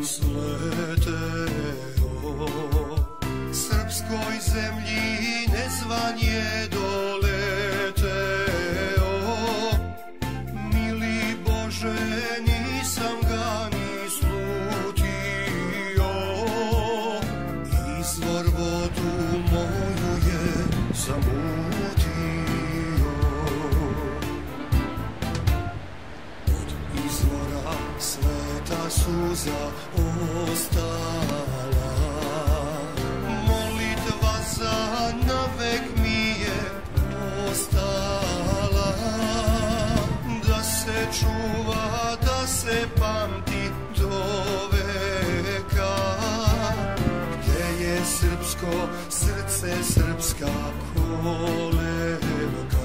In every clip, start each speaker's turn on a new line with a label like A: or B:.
A: sleteo, srpskoj zemlji nezvan je doleteo. Mili Bože, nisam ga ni slutio, izvor vodu moju je zamutio. Od izvora sveta suza ostala, molitva za navek mi je ostala. Da se čuva, da se pamti do veka, gdje je srpsko srce, srpska kolevka.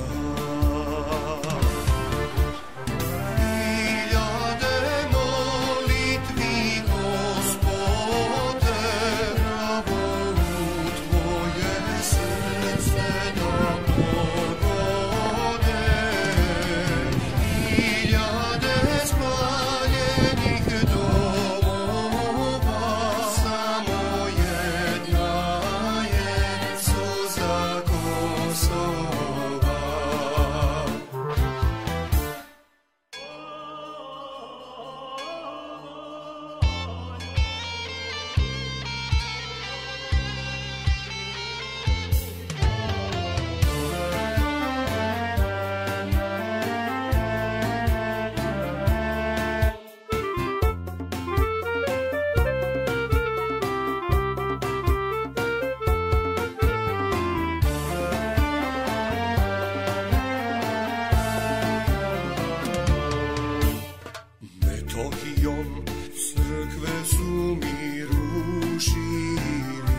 A: Metohijom crkve su mi rušili,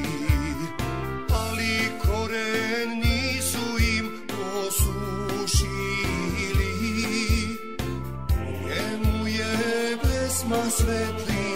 A: ali koren nisu im posušili. Njemu je pesma svetli